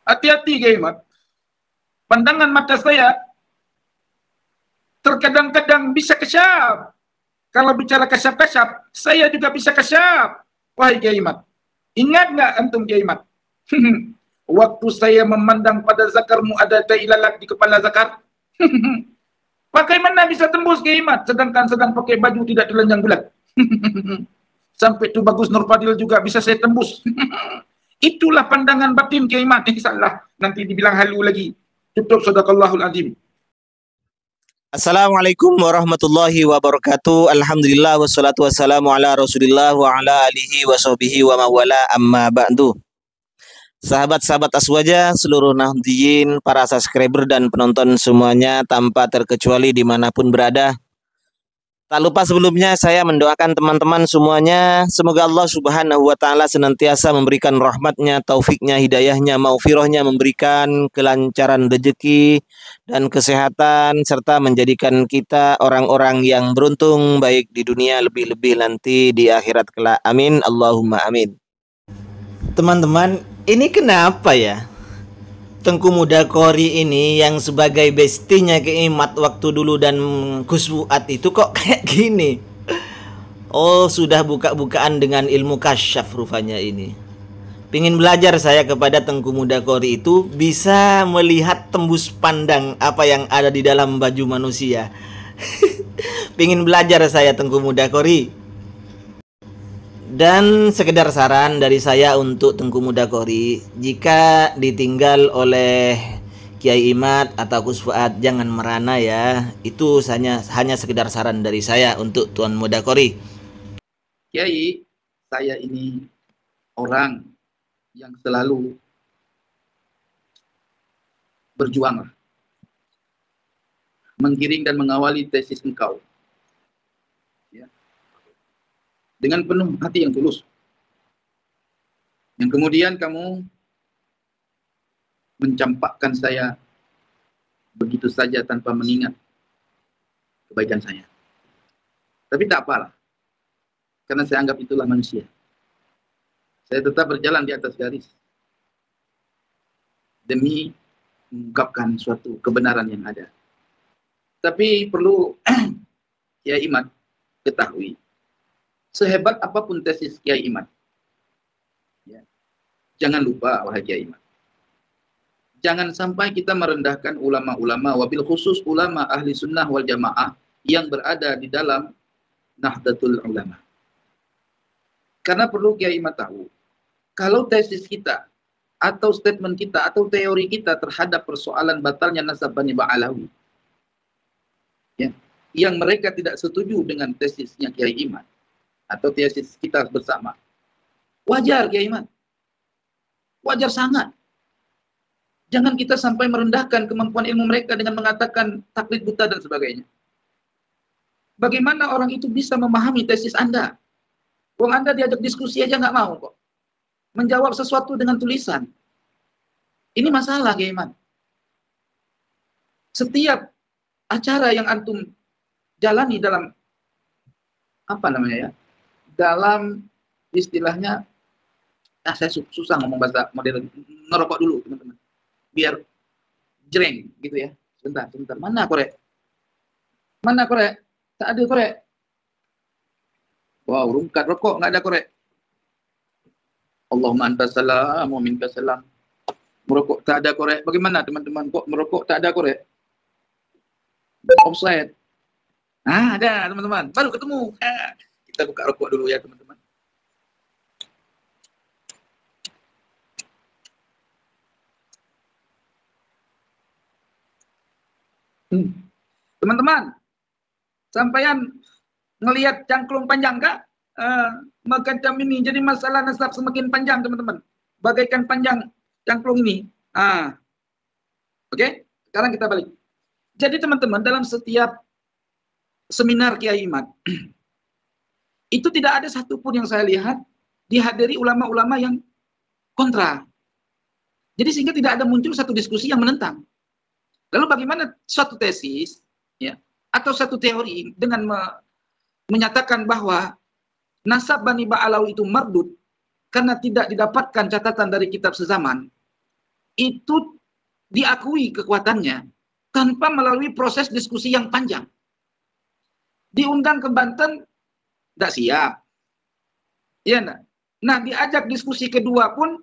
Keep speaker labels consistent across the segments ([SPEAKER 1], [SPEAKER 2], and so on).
[SPEAKER 1] Hati-hati Kiai Mat. Pandangan mata saya terkadang-kadang bisa kasyaf. Kalau bicara kasyaf-kasyaf, saya juga bisa kasyaf. Wahai Kiai Mat. Ingat nggak antum Kiai Mat? Waktu saya memandang pada zakarmu ada tai lalat di kepala zakar. Bagaimana bisa tembus Kiai Mat sedangkan sedang pakai baju tidak telanjang bulat? Sampai itu Bagus Nurfadil juga bisa saya tembus. Itulah pandangan batin Kiai Mat. Salah. Nanti dibilang halu lagi. Tutup sadaqallahul azim.
[SPEAKER 2] Assalamualaikum warahmatullahi wabarakatuh. Alhamdulillah wassalatu wassalamu ala Rasulillah wa ala alihi wa sahbihi wa mawala amma ba'du. Sahabat-sahabat Aswaja, seluruh Nahdliyin, para subscriber dan penonton semuanya tanpa terkecuali dimanapun berada. Tak lupa sebelumnya saya mendoakan teman-teman semuanya, semoga Allah Subhanahu wa Ta'ala senantiasa memberikan rahmatnya, taufiknya, hidayahnya, maufirahnya, memberikan kelancaran rezeki dan kesehatan, serta menjadikan kita orang-orang yang beruntung baik di dunia, lebih-lebih nanti di akhirat kelak. Amin, Allahumma amin. Teman-teman, ini kenapa ya? Tengku Muda Kori ini yang sebagai bestinya Kiai Mat waktu dulu dan Gus Fuad itu kok kayak gini. Oh, sudah buka-bukaan dengan ilmu kasyaf rupanya ini. Pingin belajar saya kepada Tengku Muda Kori itu bisa melihat tembus pandang apa yang ada di dalam baju manusia. Pingin belajar saya Tengku Muda Kori. Dan sekedar saran dari saya untuk Tengku Muda Kori, jika ditinggal oleh Kiai Imat atau Gus Fuad jangan merana ya. Itu hanya sekedar saran dari saya untuk Tuan Muda Kori.
[SPEAKER 1] Kiai, saya ini orang yang selalu berjuang menggiring dan mengawali tesis engkau ya, dengan penuh hati yang tulus, yang kemudian kamu mencampakkan saya begitu saja tanpa mengingat kebaikan saya. Tapi tak apalah, karena saya anggap itulah manusia. Saya tetap berjalan di atas garis demi mengungkapkan suatu kebenaran yang ada. Tapi perlu Kiai Imat ketahui, sehebat apapun tesis Kiai Imat, ya, jangan lupa wahai Kiai Imat, jangan sampai kita merendahkan ulama-ulama, wabil khusus ulama ahli sunnah wal jamaah yang berada di dalam Nahdlatul Ulama. Karena perlu Kiai Imat tahu, kalau tesis kita atau statement kita atau teori kita terhadap persoalan batalnya nasab Bani Ba'alawi, ya, yang mereka tidak setuju dengan tesisnya Kiai Imat atau tesis kita bersama, wajar Kiai Imat, wajar sangat. Jangan kita sampai merendahkan kemampuan ilmu mereka dengan mengatakan taklid buta dan sebagainya. Bagaimana orang itu bisa memahami tesis Anda? Wong Anda diajak diskusi aja nggak mau kok. Menjawab sesuatu dengan tulisan. Ini masalah Kiai Imat. Setiap acara yang antum jalani dalam apa namanya ya, dalam istilahnya, saya susah ngomong bahasa modern, ngerokok dulu teman-teman biar jreng gitu ya. Sebentar, mana korek, tak ada korek. Wow, rungkat rokok nggak ada korek. Allahumma antas salam wa minkas salam. Merokok tak ada korek. Bagaimana teman-teman, kok merokok tak ada korek? Offside. Ada teman-teman, baru ketemu. Kita buka rokok dulu ya teman-teman. Teman-teman, sampean ngelihat cangklung panjang kak? Macam ini jadi masalah nasab semakin panjang teman-teman, bagaikan panjang cangklung ini. Oke, sekarang kita balik. Jadi teman-teman, dalam setiap seminar Kiai Imat itu tidak ada satupun yang saya lihat dihadiri ulama-ulama yang kontra. Jadi sehingga tidak ada muncul satu diskusi yang menentang. Lalu bagaimana suatu tesis ya, atau satu teori dengan menyatakan bahwa nasab Bani Ba'alawi itu mardud karena tidak didapatkan catatan dari kitab sezaman, itu diakui kekuatannya tanpa melalui proses diskusi yang panjang. Diundang ke Banten, tidak siap. Ya, nah diajak diskusi kedua pun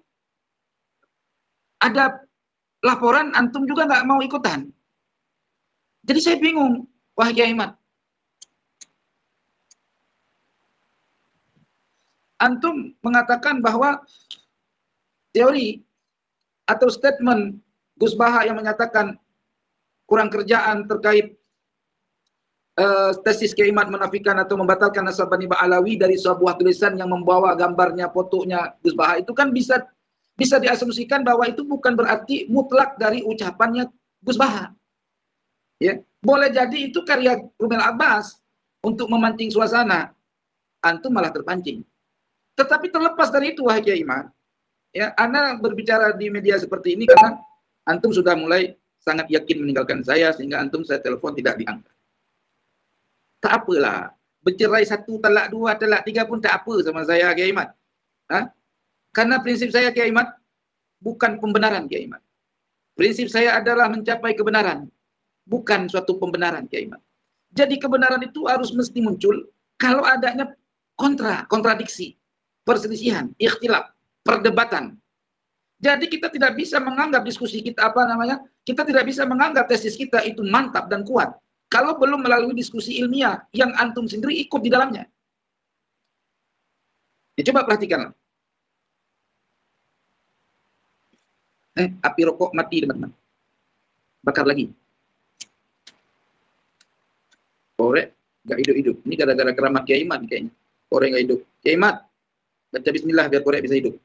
[SPEAKER 1] ada laporan, antum juga nggak mau ikutan. Jadi saya bingung, wahai Kiai Imad. Antum mengatakan bahwa teori atau statement Gus Baha yang menyatakan kurang kerjaan terkait tesis Kiai Imad menafikan atau membatalkan nasab Bani Ba'alawi dari sebuah tulisan yang membawa gambarnya, fotonya Gus Baha, itu kan bisa diasumsikan bahwa itu bukan berarti mutlak dari ucapannya Gus Baha. Ya, boleh jadi itu karya Rumel Abbas untuk memancing suasana. Antum malah terpancing. Tetapi terlepas dari itu, wahai Kiai Imad, ya, Anda berbicara di media seperti ini karena antum sudah mulai sangat yakin meninggalkan saya, sehingga antum saya telepon tidak diangkat. Tak apalah, bercerai 1, talak 2, talak 3 pun tak apa sama saya, Kiai Imad. Karena prinsip saya, Kiai Imad, bukan pembenaran, Kiai Imad. Prinsip saya adalah mencapai kebenaran, bukan suatu pembenaran, Kiai Imad. Jadi kebenaran itu harus mesti muncul kalau adanya kontradiksi, perselisihan, ikhtilaf, perdebatan. Jadi kita tidak bisa menganggap diskusi kita kita tidak bisa menganggap tesis kita itu mantap dan kuat kalau belum melalui diskusi ilmiah yang antum sendiri ikut di dalamnya. Ya, coba perhatikan. Api rokok mati, teman-teman. Bakar lagi. Korek nggak hidup-hidup. Ini gara-gara keramat Kiai Imad kayaknya. Korek nggak hidup. Kiai Imad, baca bismillah biar korek bisa hidup.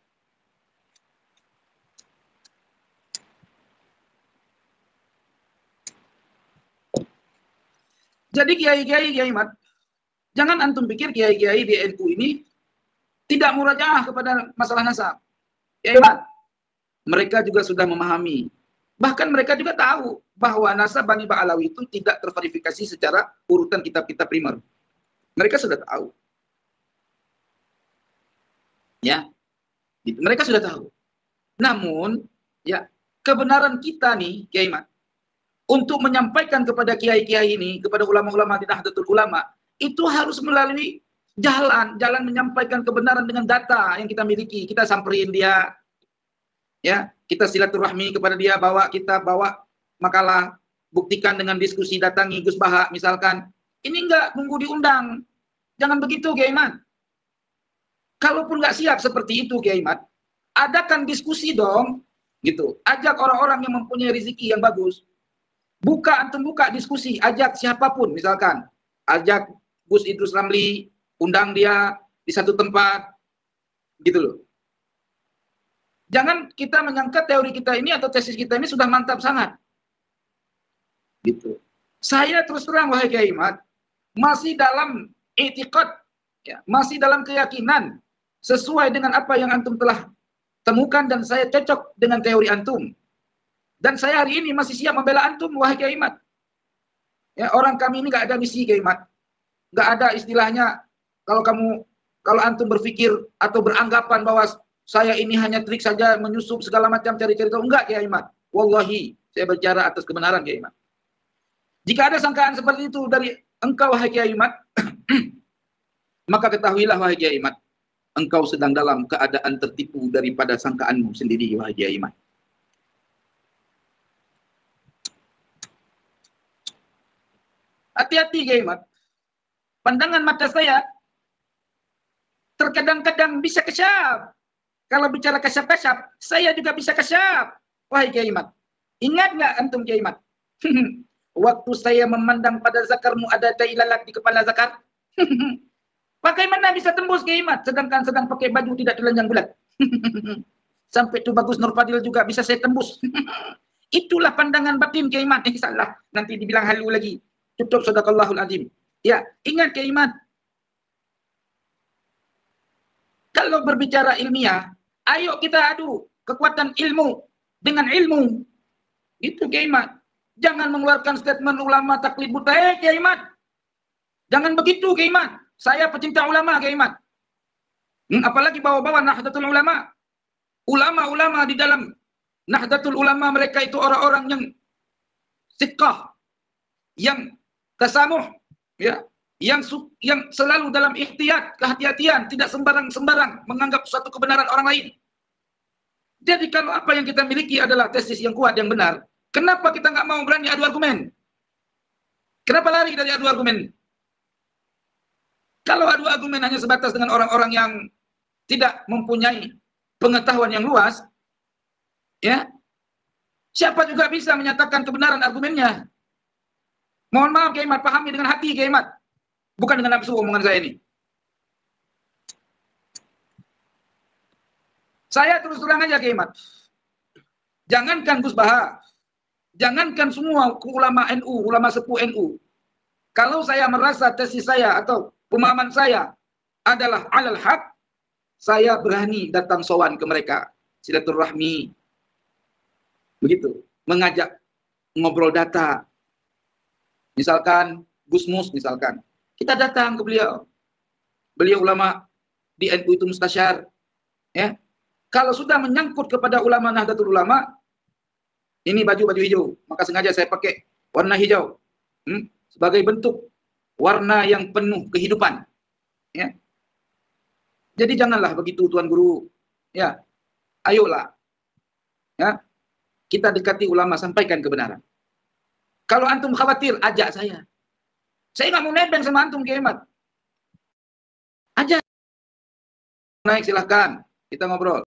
[SPEAKER 1] Jadi Kiai Imad, jangan antum pikir Kiai di NU ini tidak murajaah kepada masalah nasab. Kiai Imad, mereka juga sudah memahami. Bahkan mereka juga tahu bahwa nasab Bani Ba'alawi itu tidak terverifikasi secara urutan kitab-kitab primer. Mereka sudah tahu. Ya, gitu. Mereka sudah tahu. Namun, ya, kebenaran kita nih, Kiai Imad, untuk menyampaikan kepada kiai-kiai ini, kepada ulama-ulama di Nahdlatul Ulama, itu harus melalui jalan menyampaikan kebenaran dengan data yang kita miliki. Kita samperin dia, ya, kita silaturahmi kepada dia, kita bawa makalah, buktikan dengan diskusi, datangi Gus Baha misalkan. Ini enggak nunggu diundang. Jangan begitu, Kiai Imad. Kalaupun nggak siap seperti itu, Kiai Imad, adakan diskusi dong, gitu. Ajak orang-orang yang mempunyai rezeki yang bagus. Antum buka diskusi, ajak siapapun, misalkan ajak Gus Idrus Ramli, undang dia di satu tempat, gitu loh. Jangan kita menyangka teori kita ini atau tesis kita ini sudah mantap sangat, gitu. Saya terus terang, wahai Kiai Imad, masih dalam i'tiqad, ya, masih dalam keyakinan sesuai dengan apa yang antum telah temukan dan saya cocok dengan teori antum. Dan saya hari ini masih siap membela antum, wahai Kiai Imad. Ya, orang kami ini nggak ada misi, Kiai Imad. Nggak ada istilahnya, kalau antum berpikir atau beranggapan bahwa saya ini hanya trik saja menyusup segala macam cari-cari tahu. Enggak, Kiai Imad. Wallahi, saya bicara atas kebenaran, Kiai Imad. Jika ada sangkaan seperti itu dari engkau, wahai Kiai Imad, maka ketahuilah, wahai Kiai Imad, engkau sedang dalam keadaan tertipu daripada sangkaanmu sendiri, wahai Kiai Imad. Hati-hati, Kiai Imad. Pandangan mata saya terkadang-kadang bisa kesyaf. Kalau bicara kesyaf-kesyaf, saya juga bisa kesyaf, wahai Kiai Imad. Ingat nggak antum, Kiai Imad? Waktu saya memandang pada zakarmu ada tai lalat di kepala zakar. Bagaimana bisa tembus, Kiai Imad, sedangkan sedang pakai baju tidak telanjang bulat? Sampai itu Bagus Nurfadil juga bisa saya tembus. Itulah pandangan batin, Kiai Imad. Salah, nanti dibilang halu lagi. Tutup, sadaqallahul azim. Ya, ingat, Kiai Imad. Kalau berbicara ilmiah, ayo kita adu kekuatan ilmu dengan ilmu. Itu, Kiai Imad. Jangan mengeluarkan statement ulama taklid buta, Kiai Imad. Jangan begitu, Kiai Imad. Saya pecinta ulama, Kiai Imad. Apalagi bawa-bawa Nahdlatul Ulama. Ulama-ulama di dalam Nahdlatul Ulama mereka itu orang-orang yang siqah, yang tasamuh, ya, yang selalu dalam ihtiyat, kehati-hatian, tidak sembarang-sembarang menganggap suatu kebenaran orang lain. Jadi kalau apa yang kita miliki adalah tesis yang kuat, yang benar, kenapa kita nggak mau berani adu argumen? Kenapa lari dari adu argumen? Kalau adu argumen hanya sebatas dengan orang-orang yang tidak mempunyai pengetahuan yang luas, ya, siapa juga bisa menyatakan kebenaran argumennya. Mohon maaf Kiai Mat, pahami dengan hati Kiai Mat, bukan dengan nafsu omongan saya ini. Saya terus terang aja Kiai Mat, jangankan Gus Baha, jangankan semua ulama NU, ulama sepuh NU, kalau saya merasa tesis saya atau pemahaman saya adalah alal haq, saya berani datang sowan ke mereka, silaturahmi, begitu, mengajak ngobrol data. Misalkan Gus Mus, misalkan kita datang ke beliau, beliau ulama di NU itu mustasyar, ya. Kalau sudah menyangkut kepada ulama Nahdlatul Ulama, ini baju hijau, maka sengaja saya pakai warna hijau, sebagai bentuk warna yang penuh kehidupan, ya. Jadi janganlah begitu Tuan Guru, ya. Ayolah, ya, kita dekati ulama, sampaikan kebenaran. Kalau antum khawatir, ajak saya. Saya nggak mau nebeng sama antum Kiai Mat. Ajak. Naik silahkan, kita ngobrol.